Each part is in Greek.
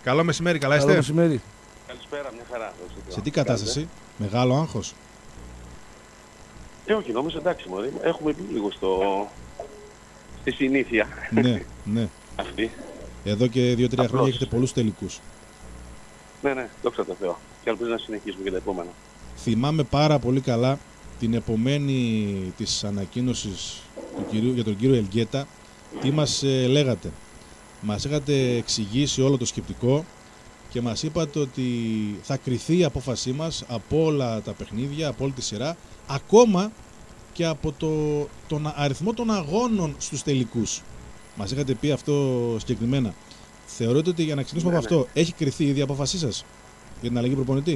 Καλό μεσημέρι, καλά είστε? Καλό μεσημέρι. Καλησπέρα, μια χαρά. Σε τι κατάσταση, μεγάλο άγχος? Όχι, νομίζω εντάξει, μωρή. Έχουμε μπει λίγο στη συνήθεια. Ναι. Αυτή. Εδώ και 2-3 χρόνια έχετε πολλούς τελικούς. Ναι, δόξα τω Θεώ. Και ελπίζω να συνεχίσουμε και τα επόμενα. Θυμάμαι πάρα πολύ καλά την επομένη της ανακοίνωσης για τον κύριο Ελγκέτα. Τι μας λέγατε? Μας είχατε εξηγήσει όλο το σκεπτικό και μας είπατε ότι θα κριθεί η απόφασή μας από όλα τα παιχνίδια, από όλη τη σειρά, ακόμα και από τον αριθμό των αγώνων στους τελικούς. Μας είχατε πει αυτό συγκεκριμένα. Θεωρείτε ότι, για να ξεκινήσουμε από αυτό, έχει κριθεί ήδη η απόφασή σας για την αλλαγή προπονητή?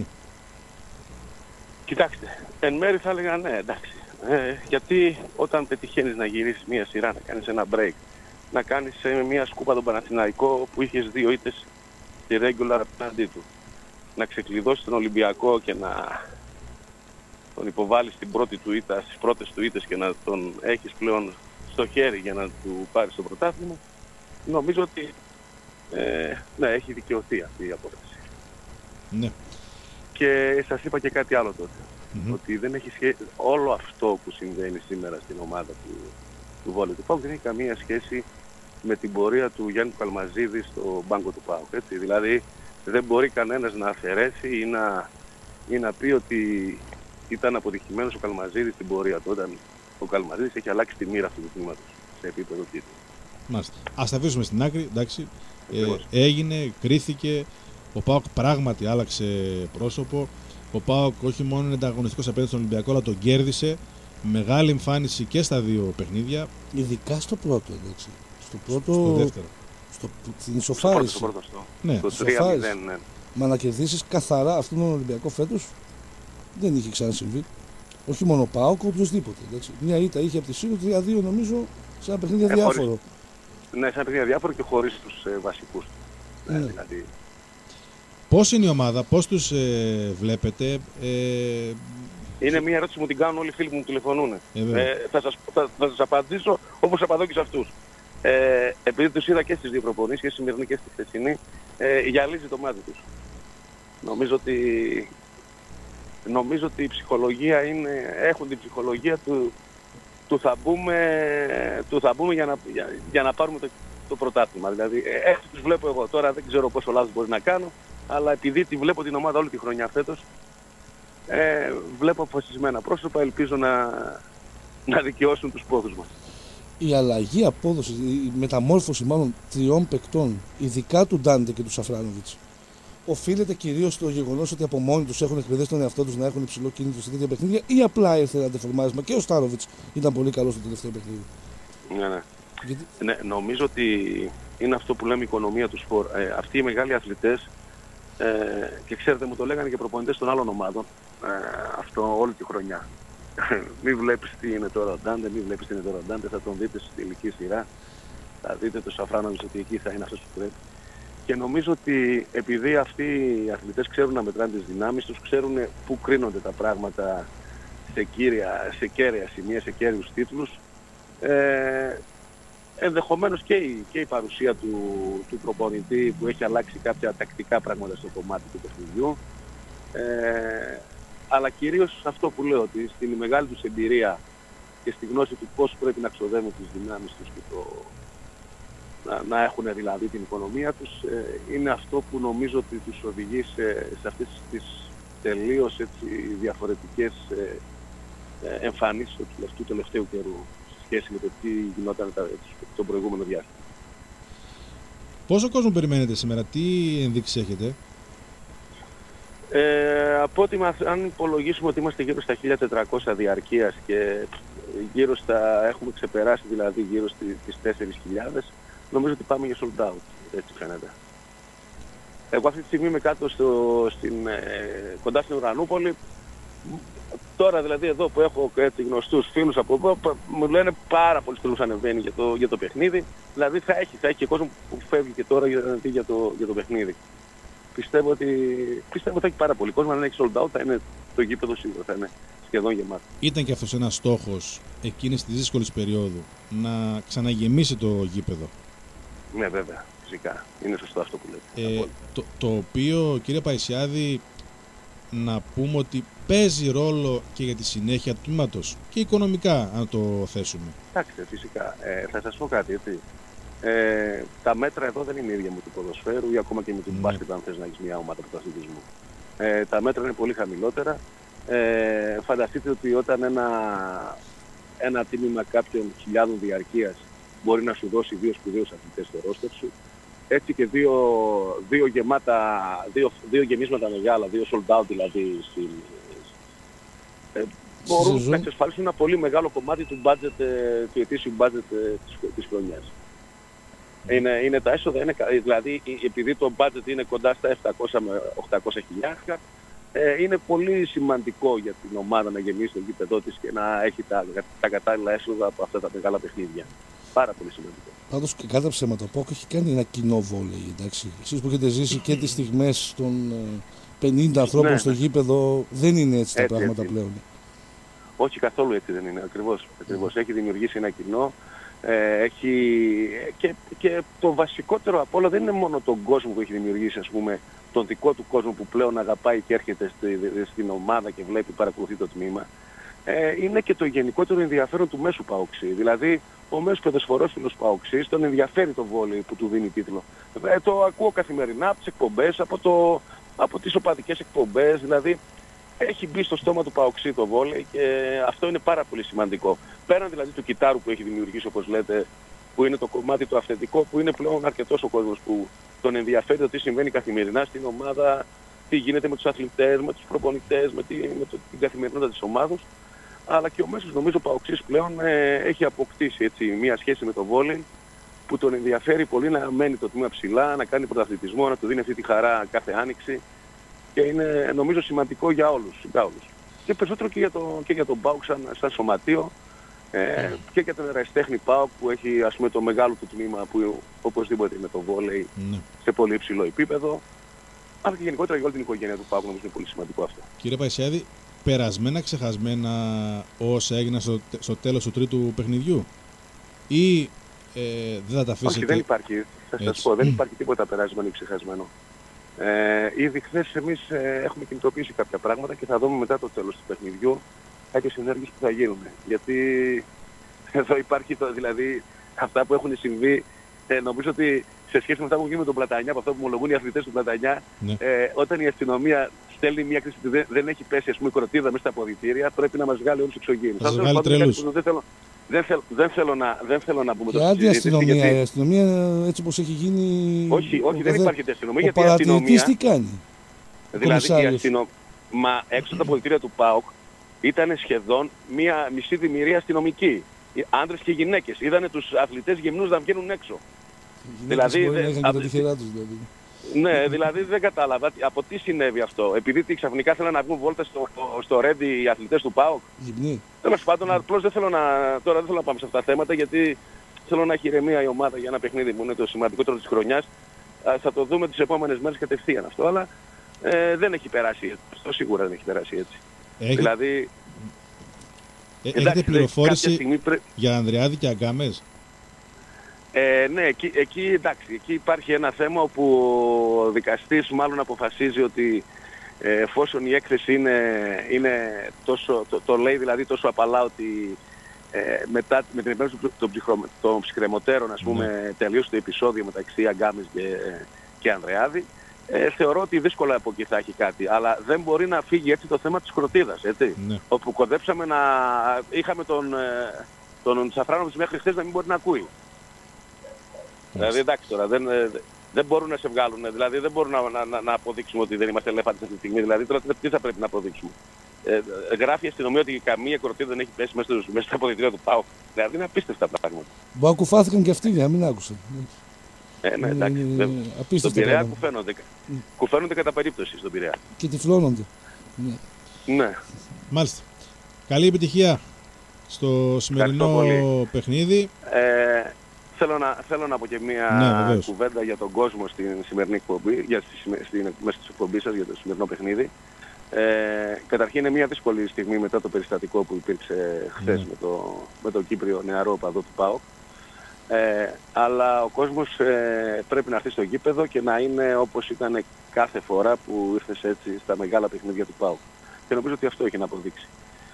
Κοιτάξτε, εν μέρει θα έλεγα ναι, εντάξει. Γιατί όταν πετυχαίνεις να γυρίσεις μια σειρά, να κάνεις ένα break, να κάνεις μια σκούπα τον Παναθηναϊκό που είχες 2 ήττες και regular απέναντί του, να ξεκλειδώσεις τον Ολυμπιακό και να τον υποβάλεις στην πρώτη του ήττα, στις πρώτες του ήττες και να τον έχεις πλέον στο χέρι για να του πάρεις το πρωτάθλημα, νομίζω ότι ναι, έχει δικαιωθεί αυτή η απόφαση. Ναι. Και σας είπα και κάτι άλλο τότε. Ότι δεν έχει σχέση, όλο αυτό που συμβαίνει σήμερα στην ομάδα του Βόλεϊ του ΠΑΟΚ δεν έχει καμία σχέση με την πορεία του Γιάννη Καλμαζίδη στο μπάγκο του ΠΑΟΚ. Έτσι. Δηλαδή δεν μπορεί κανένας να αφαιρέσει ή να πει ότι ήταν αποτυχημένος ο Καλμαζίδης στην πορεία του, όταν ο Καλμαζίδης έχει αλλάξει τη μοίρα αυτού του τμήματος σε επίπεδο τίτλου. Μάλιστα. Ας τα αφήσουμε στην άκρη, εντάξει. Έγινε, κρίθηκε, ο ΠΑΟΚ πράγματι άλλαξε πρόσωπο. Ο ΠΑΟΚ όχι μόνο είναι ανταγωνιστικός απέναντι στον Ολυμπιακό, αλλά τον κέρδισε. Μεγάλη εμφάνιση και στα 2 παιχνίδια. Ειδικά στο πρώτο, εντάξει. Στο δεύτερο. Στην ισοφάριση. Ναι. Στο 3-0, ναι. Μα να κερδίσεις καθαρά αυτόν τον Ολυμπιακό φέτος δεν είχε ξανασυμβεί. Όχι μόνο ο ΠΑΟΚ, οποιοδήποτε. Μια ήττα είχε από τη Σύρο, 3-2 νομίζω, σε ένα παιχνίδι αδιάφορο. Ναι, σε ένα παιχνίδι αδιάφορο και χωρίς τους βασικούς του. Ναι. Δηλαδή. Πώς είναι η ομάδα, πώς τους βλέπετε? Είναι μια ερώτηση που μου την κάνουν όλοι οι φίλοι που μου τηλεφωνούν. Θα σας απαντήσω όπως απαντώ και σε αυτούς. Επειδή τους είδα και στις 2 προπονήσεις, και στη σημερινή και στη χθεσινή, γυαλίζει το μάτι τους. Νομίζω ότι η ψυχολογία έχουν την ψυχολογία του θα μπούμε για να πάρουμε το πρωτάθλημα. Δηλαδή έτσι τους βλέπω εγώ. Τώρα δεν ξέρω πόσο λάθος μπορεί να κάνω, αλλά επειδή τη βλέπω την ομάδα όλη τη χρονιά φέτος, βλέπω αποφασισμένα πρόσωπα, ελπίζω να δικαιώσουν τους πόθους μας. Η αλλαγή απόδοση, η μεταμόρφωση μάλλον 3 παικτών, ειδικά του Ντάντε και του Σαφράνοβιτς, οφείλεται κυρίως στο γεγονός ότι από μόνοι τους έχουν εκπαιδεύσει τον εαυτό τους να έχουν υψηλό κίνητρο σε τέτοια παιχνίδια, ή απλά ήρθε ένα ντεφορμάρισμα? Και ο Στάροβιτς ήταν πολύ καλός στο τελευταίο παιχνίδι. Ναι. Ναι, νομίζω ότι είναι αυτό που λέμε η οικονομία του σπορ. Αυτοί οι μεγάλοι αθλητές, και ξέρετε, μου το λέγανε και προπονητές των άλλων ομάδων, αυτό όλη τη χρονιά. Μην βλέπεις τι είναι τώρα ο Ντάντε, θα τον δείτε στη τελική σειρά, θα δείτε το Σαφράνοβιτς ότι εκεί θα είναι αυτός που πρέπει. Και νομίζω ότι επειδή αυτοί οι αθλητές ξέρουν να μετράνε τις δυνάμεις τους, ξέρουν πού κρίνονται τα πράγματα σε κέραια σημεία, σε κέριους τίτλους, ενδεχομένως και η παρουσία του προπονητή που έχει αλλάξει κάποια τακτικά πράγματα στο κομμάτι του παιχνιδιού, αλλά κυρίως αυτό που λέω, ότι στην μεγάλη τους εμπειρία και στη γνώση του πώς πρέπει να ξοδεύουν τις δυνάμεις τους και να έχουν δηλαδή την οικονομία τους, είναι αυτό που νομίζω ότι τους οδηγεί σε αυτές τις τελείως διαφορετικές εμφανίσεις του τελευταίου καιρού σε σχέση με το τι γινόταν το προηγούμενο διάστημα. Πόσο κόσμο περιμένετε σήμερα, τι ενδείξεις έχετε? Από ό,τι αν υπολογίσουμε ότι είμαστε γύρω στα 1.400 διαρκείας και έχουμε ξεπεράσει δηλαδή γύρω στις 4.000, νομίζω ότι πάμε για sold out, έτσι φαίνεται. Εγώ αυτή τη στιγμή είμαι κάτω κοντά στην Ουρανούπολη. Τώρα δηλαδή εδώ που έχω έτσι γνωστούς φίλους από εδώ, μου λένε πάρα πολλοί φίλους ανεβαίνει για το παιχνίδι. Δηλαδή θα έχει και κόσμο που φεύγει και τώρα για το παιχνίδι. Πιστεύω ότι θα έχει πάρα πολύ κόσμο. Αν έχει sold out θα είναι το γήπεδο σίγουρα, θα είναι σχεδόν γεμάτο. Ήταν και αυτός ένας στόχος εκείνης της δύσκολης περίοδου, να ξαναγεμίσει το γήπεδο? Ναι, βέβαια. φυσικά. Είναι σωστό αυτό που λέτε. Το οποίο, κύριε Παϊσιάδη, να πούμε ότι παίζει ρόλο και για τη συνέχεια του τμήματος και οικονομικά, αν το θέσουμε. Κοιτάξτε, φυσικά. Θα σας πω κάτι, έτσι. Τα μέτρα εδώ δεν είναι ίδια με του ποδοσφαίρου ή ακόμα και με του μπάσκετ, αν θες να έχεις μια ομάδα πρωταθλητισμού. Τα μέτρα είναι πολύ χαμηλότερα. Φανταστείτε ότι όταν ένα τίμημα κάποιων χιλιάδων διαρκείας μπορεί να σου δώσει 2 σπουδαίους αθλητές στο ρόστερ σου, έτσι και δύο γεμίσματα μεγάλα, 2 sold out δηλαδή, μπορούν να εξασφαλίσουν ένα πολύ μεγάλο κομμάτι του του ετήσιου budget της χρονιάς. Είναι τα έσοδα, δηλαδή επειδή το budget είναι κοντά στα 700 με 800 χιλιάδες, είναι πολύ σημαντικό για την ομάδα να γεμίσει το γήπεδό της και να έχει τα κατάλληλα έσοδα από αυτά τα μεγάλα παιχνίδια. Πάρα πολύ σημαντικό. Πάντως και κατά ψέματα, ο ΠΑΟΚ έχει κάνει ένα κοινό βόλεϊ, εντάξει. Εσείς που έχετε ζήσει και τις στιγμές των 50 ανθρώπων στο γήπεδο, δεν είναι έτσι τα πράγματα πλέον. Όχι, καθόλου έτσι δεν είναι, ακριβώς. Έχει δημιουργήσει ένα κοινό. Και το βασικότερο απ' όλα δεν είναι μόνο τον κόσμο που έχει δημιουργήσει, ας πούμε, τον δικό του κόσμο που πλέον αγαπάει και έρχεται στην ομάδα και βλέπει, παρακολουθεί το τμήμα. Είναι και το γενικότερο ενδιαφέρον του μέσου παοξή. Δηλαδή, ο μέσος ποδοσφαιρόφιλος παοξής τον ενδιαφέρει το βόλεϊ που του δίνει τίτλο. Το ακούω καθημερινά από τις εκπομπές, από τις οπαδικές εκπομπές. Δηλαδή, έχει μπει στο στόμα του παοξή το βόλεϊ και αυτό είναι πάρα πολύ σημαντικό. Πέραν δηλαδή του κιτάρου που έχει δημιουργήσει, όπως λέτε, που είναι το κομμάτι το αυθεντικό, που είναι πλέον αρκετός ο κόσμος που τον ενδιαφέρει το τι συμβαίνει καθημερινά στην ομάδα, τι γίνεται με τους αθλητές, με τους προπονητές, με την καθημερινότητα της ομάδας. Αλλά και ο μέσος, νομίζω, παοξής πλέον έχει αποκτήσει έτσι, μια σχέση με το βόλεϊ που τον ενδιαφέρει πολύ να μένει το τμήμα ψηλά, να κάνει πρωταθλητισμό, να του δίνει αυτή τη χαρά κάθε άνοιξη. Και είναι, νομίζω, σημαντικό για όλους. Και περισσότερο και για τον ΠΑΟΚ σαν σωματείο και για τον ερασιτέχνη ΠΑΟΚ που έχει, ας πούμε, το μεγάλο του τμήμα που οπωσδήποτε είναι το βόλεϊ σε πολύ υψηλό επίπεδο. Αλλά και γενικότερα για όλη την οικογένεια του ΠΑΟΚ, νομίζω είναι πολύ σημαντικό αυτό. Κύριε Παϊσιάδη, περασμένα, ξεχασμένα όσα έγιναν στο τέλος του τρίτου παιχνιδιού, ή δεν θα τα αφήσετε? Όχι, δεν υπάρχει. Θα σας πω, δεν υπάρχει τίποτα περασμένο ή ξεχασμένο. Ήδη χθες εμείς έχουμε κινητοποιήσει κάποια πράγματα και θα δούμε μετά το τέλος του παιχνιδιού κάποιες ενέργειες που θα γίνουν. Γιατί εδώ υπάρχει δηλαδή αυτά που έχουν συμβεί, νομίζω ότι σε σχέση με αυτά που γίνει με τον Πλατανιά, από αυτό που ομολογούν οι αθλητές του Πλατανιά, όταν η αστυνομία στέλνει μια κρίση ότι δεν έχει πέσει, ας πούμε, κροτίδα μέσα στα αποδυτήρια, πρέπει να μας βγάλει όλους εξωγήινους. Θα σας βγάλει τρελούς. Δεν θέλω να πούμε το συζήτηση. Η αστυνομία έτσι όπως έχει γίνει... Όχι, δεν υπάρχει αστυνομία. Ο παρατηρητής τι κάνει? Δηλαδή η αστυνομία έξω από τα αποδυτήρια του ΠΑΟΚ ήταν σχεδόν μία μισή δημιουργία αστυνομική. Άντρες και γυναίκες. Είδανε τους αθλητές γυμνούς να βγαίνουν έξω. Δηλαδή, μπορεί να είχαν και τα τυχερά τους, δηλαδή. Ναι, δηλαδή δεν κατάλαβα από τι συνέβη αυτό. Επειδή ξαφνικά θέλουν να βγουν βόλτες στο Ρέντι οι αθλητές του ΠΑΟΚ. Γυμνοί. Τέλος πάντων, απλώς τώρα δεν θέλω να πάμε σε αυτά τα θέματα, γιατί θέλω να έχει ηρεμία η ομάδα για ένα παιχνίδι που είναι το σημαντικότερο της χρονιάς. Θα το δούμε τις επόμενες μέρες κατευθείαν αυτό, αλλά δεν έχει περάσει έτσι. Αυτό σίγουρα δεν έχει περάσει έτσι. Δηλαδή, έχετε πληροφόρηση για Ανδριάδη και Αγκάμες? Ναι, εκεί εντάξει, εκεί υπάρχει ένα θέμα όπου ο δικαστής μάλλον αποφασίζει ότι εφόσον η έκθεση είναι τόσο, το λέει δηλαδή τόσο απαλά ότι με την επέμβαση των ψυχρεμωτέρων, ας πούμε, τελείωσε το επεισόδιο μεταξύ Αγκάμες και Ανδρεάδη, θεωρώ ότι δύσκολα από εκεί θα έχει κάτι. Αλλά δεν μπορεί να φύγει έτσι το θέμα της κροτίδας, έτσι. Ναι. Όπου κοντέψαμε να είχαμε τον Σαφράνοβιτς μέχρι χθες να μην μπορεί να ακούει. Δηλαδή εντάξει τώρα, δεν μπορούν να σε βγάλουν, δηλαδή δεν μπορούν να αποδείξουμε ότι δεν είμαστε ελέφαντες αυτή τη στιγμή. Δηλαδή τώρα τι θα πρέπει να αποδείξουμε? Γράφει η αστυνομία ότι καμία κροτίδα δεν έχει πέσει μέσα στα αποδυτήρια του ΠΑΟΚ. Δηλαδή είναι απίστευτα τα πράγματα. Μπορεί να κουφάθηκαν και αυτοί, να μην άκουσαν. Ναι, εντάξει. Στον Πειραιά κουφαίνονται κατά περίπτωση στον Πειραιά. Και τυφλώνονται. Ναι. Μάλιστα. Καλή επιτυχία στο σημερινό παιχνίδι. Θέλω να πω και μία κουβέντα για τον κόσμο στην σημερινή εκπομπή, μέσα στην εκπομπή σας για το σημερινό παιχνίδι. Καταρχήν είναι μια δύσκολη στιγμή μετά το περιστατικό που υπήρξε χθες με τον Κύπριο νεαρό οπαδό του ΠΑΟΚ. Αλλά ο κόσμος πρέπει να έρθει στο γήπεδο και να είναι όπως ήταν κάθε φορά που ήρθες έτσι στα μεγάλα παιχνίδια του ΠΑΟΚ. Και νομίζω ότι αυτό έχει να αποδείξει.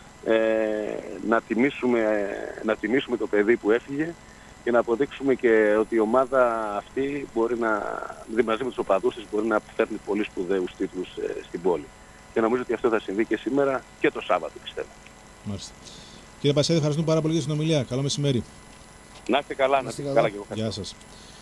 Να τιμήσουμε το παιδί που έφυγε και να αποδείξουμε και ότι η ομάδα αυτή μπορεί μαζί με τους οπαδούς της μπορεί να φέρνει πολύ σπουδαίους τίτλους στην πόλη. Και νομίζω ότι αυτό θα συμβεί και σήμερα και το Σάββατο, πιστεύω. Μάλιστα. Κύριε Πασιάδη, ευχαριστούμε πάρα πολύ για την συνομιλία. Καλό μεσημέρι. Να είστε καλά, να είστε καλά και εγώ. Γεια σας.